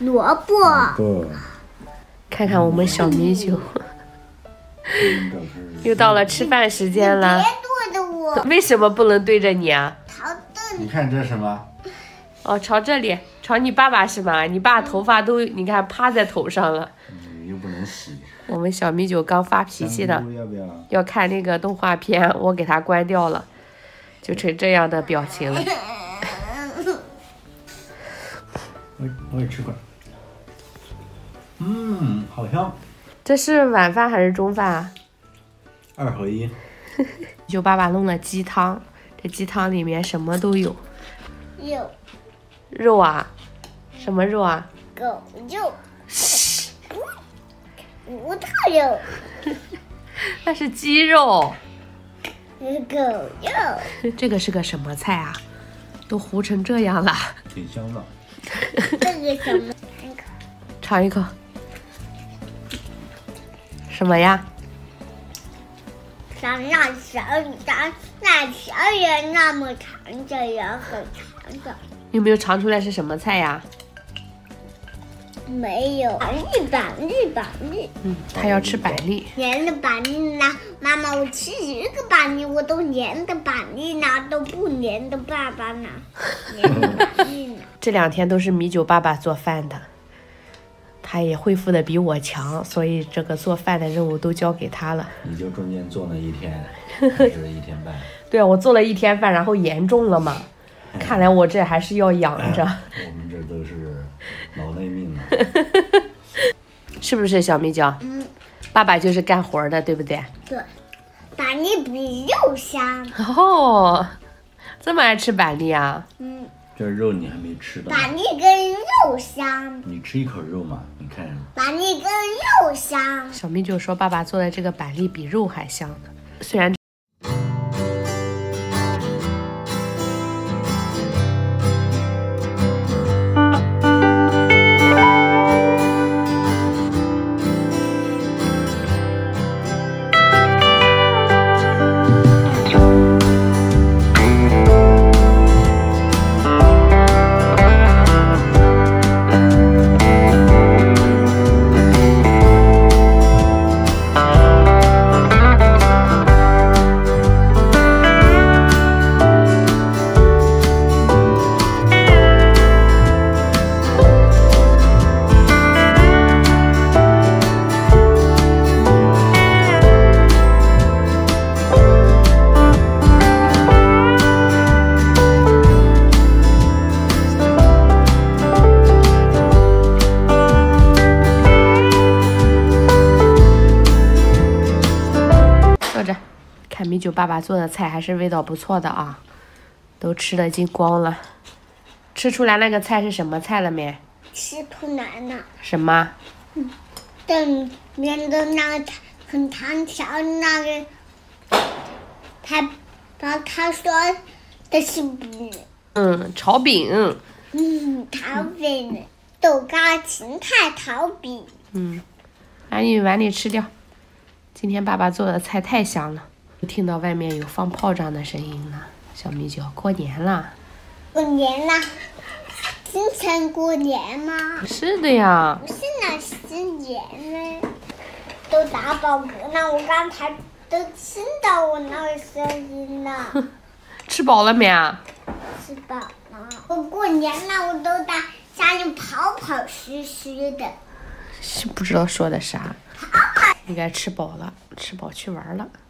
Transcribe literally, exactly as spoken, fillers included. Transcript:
萝卜。 不， 看看我们小米酒，又到了吃饭时间了。 别对着我。 为什么不能对着你啊？ 朝着你看这是什么？ 哦，朝这里，朝你爸爸是吗？你爸头发都你看趴在头上了。 嗯，又不能洗。 我们小米酒刚发脾气呢， 要不要？ 要看那个动画片，我给他关掉了，就成这样的表情了。 我我也吃块。嗯，好香。 这是晚饭还是中饭啊？ 二合一。 就爸爸弄了鸡汤，这鸡汤里面什么都有。 有肉啊？什么肉啊？ 狗肉。骨头肉。 那是鸡肉。 狗肉。 这个是个什么菜啊？都糊成这样了。 挺香的。 这个什么？ 尝一口。什么呀？ 像那小那那小人那么长的，也很长的。 有没有尝出来是什么菜呀？ 没有。板栗板栗板栗。 嗯，他要吃板栗。 粘的板栗呢？妈妈，我吃一个板栗，我都粘的板栗呢，都不粘的爸爸呢，粘的板栗呢。 这两天都是米酒爸爸做饭的，他也恢复的比我强，所以这个做饭的任务都交给他了。 你就中间做了一天，还是一天半？ 对啊，我做了一天饭，然后严重了嘛。看来我这还是要养着。 我们这都是老内命了。 是不是小米椒？ 嗯， 爸爸就是干活的，对不对？ 对，板栗比肉香。 哦，这么爱吃板栗啊？ 嗯， 这肉你还没吃的。 板栗跟肉香。 你吃一口肉嘛？你看。 板栗跟肉香。 小米就说爸爸做的这个板栗比肉还香呢，虽然。看米酒爸爸做的菜还是味道不错的啊，都吃的精光了。吃出来那个菜是什么菜了没？ 吃出来了。 什么？ 嗯，等面的那个很长条那个，他他他说的是饼。 嗯，炒饼。 嗯，炒饼，豆干芹菜炒饼。 嗯，把你碗里吃掉。今天爸爸做的菜太香了。听到外面有放炮仗的声音了，小米酒，过年了。 过年了，今天过年吗？ 是的呀。 不是那新年呢，都打饱嗝呢。我刚才都听到我那个声音了。 吃饱了没啊？ 吃饱了。我过年了，我都在家里跑跑嘘嘘的。 是不知道说的啥。应该吃饱了，吃饱去玩了。